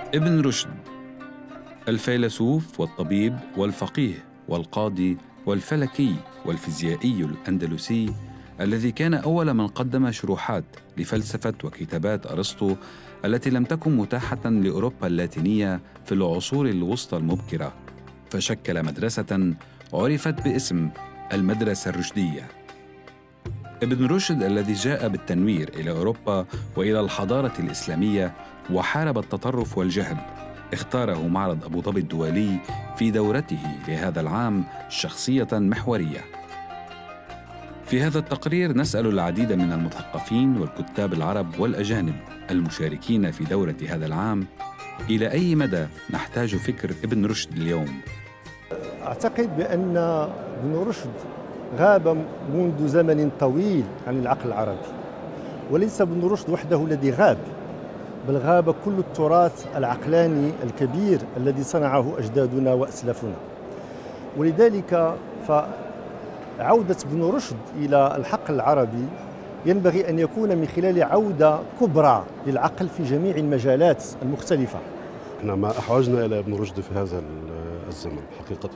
ابن رشد الفيلسوف والطبيب والفقيه والقاضي والفلكي والفيزيائي الأندلسي الذي كان أول من قدم شروحات لفلسفة وكتابات أرسطو التي لم تكن متاحة لأوروبا اللاتينية في العصور الوسطى المبكرة، فشكل مدرسة عرفت باسم المدرسة الرشدية. ابن رشد الذي جاء بالتنوير إلى أوروبا وإلى الحضارة الإسلامية وحارب التطرف والجهل، اختاره معرض أبو ظبي الدولي في دورته لهذا العام شخصية محورية. في هذا التقرير نسأل العديد من المثقفين والكتاب العرب والأجانب المشاركين في دورة هذا العام إلى أي مدى نحتاج فكر ابن رشد اليوم. أعتقد بأن ابن رشد غاب منذ زمن طويل عن العقل العربي، وليس ابن رشد وحده الذي غاب، بل غاب كل التراث العقلاني الكبير الذي صنعه أجدادنا وأسلافنا. ولذلك فعودة ابن رشد إلى الحق العربي ينبغي أن يكون من خلال عودة كبرى للعقل في جميع المجالات المختلفة. احنا ما أحوجنا إلى ابن رشد في هذا الزمن حقيقة،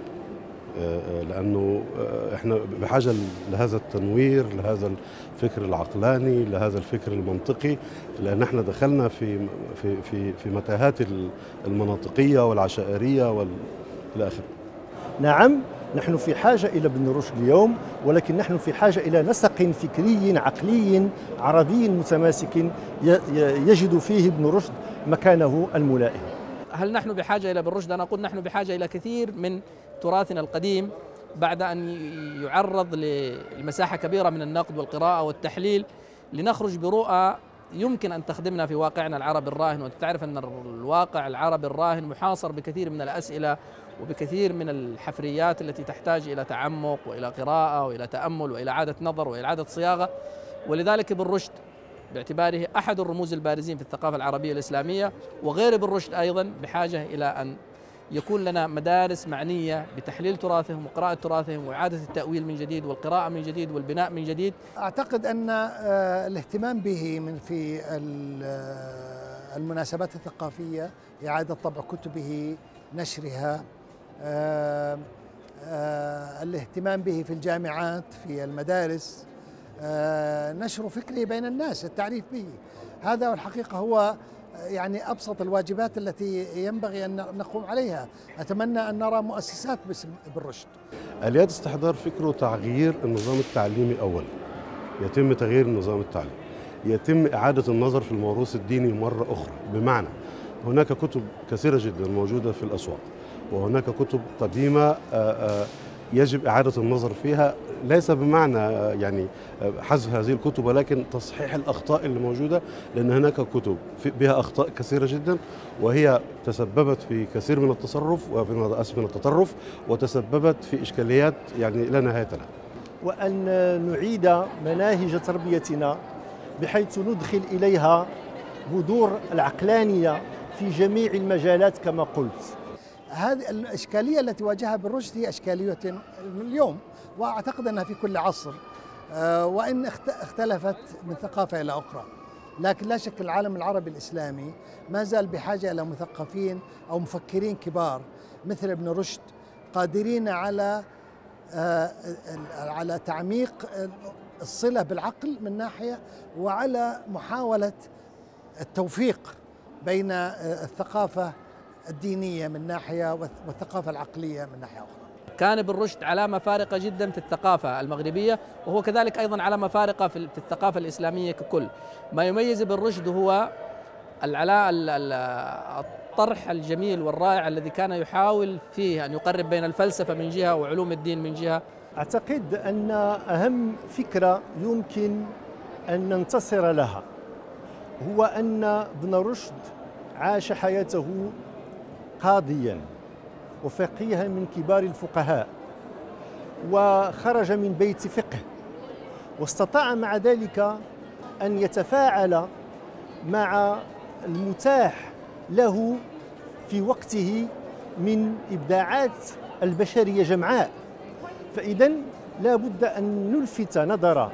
لأنه احنا بحاجة لهذا التنوير، لهذا الفكر العقلاني، لهذا الفكر المنطقي، لأن احنا دخلنا في متاهات المناطقية والعشائرية إلى آخره. نعم، نحن في حاجة إلى ابن رشد اليوم، ولكن نحن في حاجة إلى نسق فكري عقلي عربي متماسك يجد فيه ابن رشد مكانه الملائم. هل نحن بحاجة إلى ابن رشد؟ أنا أقول نحن بحاجة إلى كثير من تراثنا القديم بعد أن يعرض لمساحة كبيرة من النقد والقراءة والتحليل، لنخرج برؤى يمكن أن تخدمنا في واقعنا العربي الراهن. وأنت تعرف أن الواقع العربي الراهن محاصر بكثير من الأسئلة وبكثير من الحفريات التي تحتاج إلى تعمق وإلى قراءة وإلى تأمل وإلى إعادة نظر وإلى إعادة صياغة. ولذلك ابن رشد باعتباره أحد الرموز البارزين في الثقافة العربية الإسلامية، وغير ابن رشد أيضا بحاجة إلى أن يكون لنا مدارس معنية بتحليل تراثهم وقراءة تراثهم وإعادة التأويل من جديد والقراءة من جديد والبناء من جديد. أعتقد أن الاهتمام به في المناسبات الثقافية، إعادة طبع كتبه، نشرها، الاهتمام به في الجامعات، في المدارس، نشر فكره بين الناس، التعريف به، هذا الحقيقة هو يعني أبسط الواجبات التي ينبغي أن نقوم عليها. أتمنى أن نرى مؤسسات باسم ابن رشد. آليات استحضار فكره تغيير النظام التعليمي أولا، يتم تغيير النظام التعليمي، يتم إعادة النظر في الموروث الديني مرة أخرى، بمعنى هناك كتب كثيرة جدا موجودة في الأسواق، وهناك كتب قديمة يجب إعادة النظر فيها، ليس بمعنى يعني حذف هذه الكتب، ولكن تصحيح الأخطاء اللي موجودة، لأن هناك كتب بها أخطاء كثيرة جدا، وهي تسببت في كثير من التصرف وفي من التطرف، وتسببت في إشكاليات يعني لا نهاية لها. وأن نعيد مناهج تربيتنا بحيث ندخل إليها بذور العقلانية في جميع المجالات كما قلت. هذه الإشكالية التي واجهها ابن رشد هي إشكالية اليوم، وأعتقد أنها في كل عصر، وإن اختلفت من ثقافة إلى أخرى، لكن لا شك العالم العربي الإسلامي ما زال بحاجة إلى مثقفين أو مفكرين كبار مثل ابن رشد، قادرين على تعميق الصلة بالعقل من ناحية، وعلى محاولة التوفيق بين الثقافة الدينية من ناحية والثقافة العقلية من ناحية أخرى. كان ابن رشد علامة فارقة جدا في الثقافة المغربية، وهو كذلك أيضا علامة فارقة في الثقافة الإسلامية ككل. ما يميز ابن رشد هو الطرح الجميل والرائع الذي كان يحاول فيه أن يقرب بين الفلسفة من جهة وعلوم الدين من جهة. أعتقد أن أهم فكرة يمكن أن ننتصر لها هو أن ابن رشد عاش حياته قاضيا وفقيها من كبار الفقهاء، وخرج من بيت فقه، واستطاع مع ذلك أن يتفاعل مع المتاح له في وقته من إبداعات البشرية جمعاء. فإذا لا بد أن نلفت نظر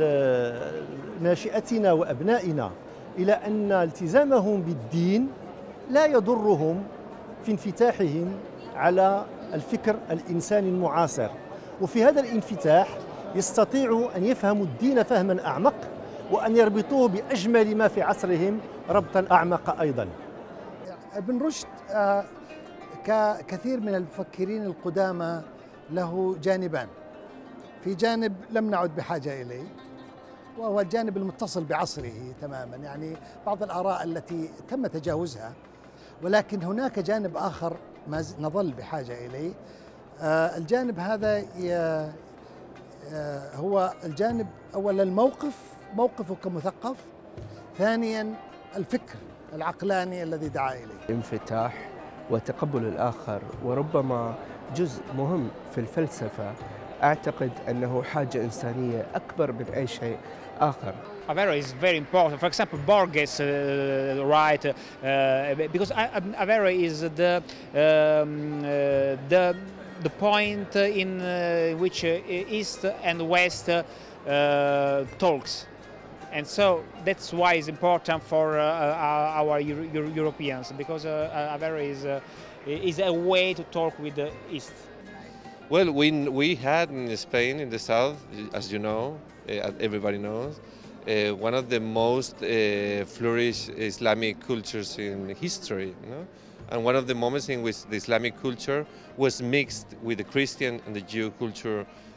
ناشئتنا وأبنائنا إلى أن التزامهم بالدين لا يضرهم في انفتاحهم على الفكر الإنساني المعاصر، وفي هذا الانفتاح يستطيعوا أن يفهموا الدين فهما أعمق وأن يربطوه بأجمل ما في عصرهم ربطا أعمق أيضا. ابن رشد ككثير من المفكرين القدامى له جانبان. في جانب لم نعد بحاجة إليه وهو الجانب المتصل بعصره تماما، يعني بعض الآراء التي تم تجاوزها، ولكن هناك جانب آخر ما نظل بحاجة إليه. الجانب هذا هو الجانب أولا موقفه كمثقف، ثانيا الفكر العقلاني الذي دعا إليه. انفتاح وتقبل الآخر، وربما جزء مهم في الفلسفة. أعتقد أنه حاجة إنسانية أكبر من أي شيء آخر. Averroes is very important. For example, Borges write because Averroes is the point in which East and West talks, and so that's why it's important for our Europeans, because Averroes is a way to talk with the East. Well, we had in Spain, in the south, as you know, everybody knows, one of the most flourished Islamic cultures in history, you know? And one of the moments in which the Islamic culture was mixed with the Christian and the Jew culture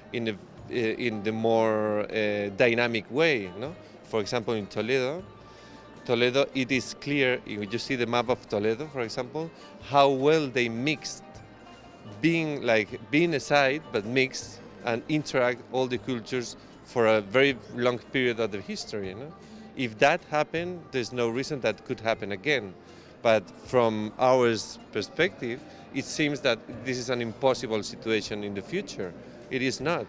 in the more dynamic way. You know? For example, in Toledo, it is clear, if you see the map of Toledo, for example, how well they mixed, being aside, but mixed and interact all the cultures for a very long period of the history. You know? If that happened, there's no reason that could happen again. But from our perspective, it seems that this is an impossible situation in the future. It is not.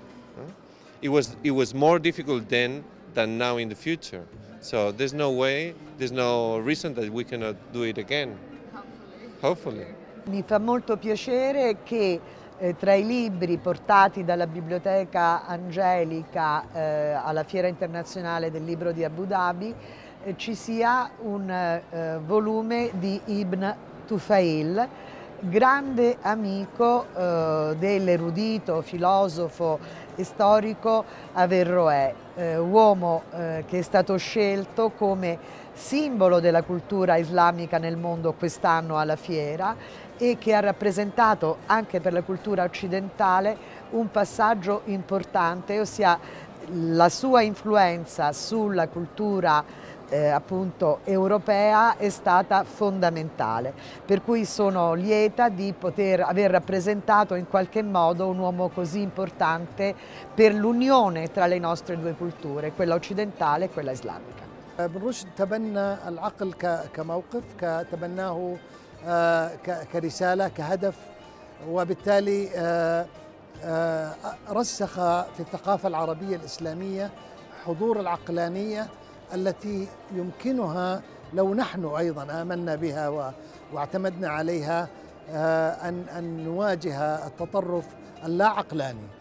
It was more difficult then than now in the future. So there's no reason that we cannot do it again. Hopefully. Mi fa molto piacere che tra i libri portati dalla Biblioteca Angelica alla Fiera Internazionale del Libro di Abu Dhabi ci sia un volume di Ibn Tufail, grande amico dell'erudito filosofo e storico Averroè, uomo che è stato scelto come simbolo della cultura islamica nel mondo quest'anno alla fiera e che ha rappresentato anche per la cultura occidentale un passaggio importante, ossia la sua influenza sulla cultura appunto europea è stata fondamentale, per cui sono lieta di poter aver rappresentato in qualche modo un uomo così importante per l'unione tra le nostre due culture, quella occidentale e quella islamica. ابن رشد تبنى العقل كموقف، تبناه كرسالة، كهدف، وبالتالي رسخ في الثقافة العربية الإسلامية حضور العقلانية التي يمكنها لو نحن أيضا آمنا بها واعتمدنا عليها أن نواجه التطرف اللا عقلاني.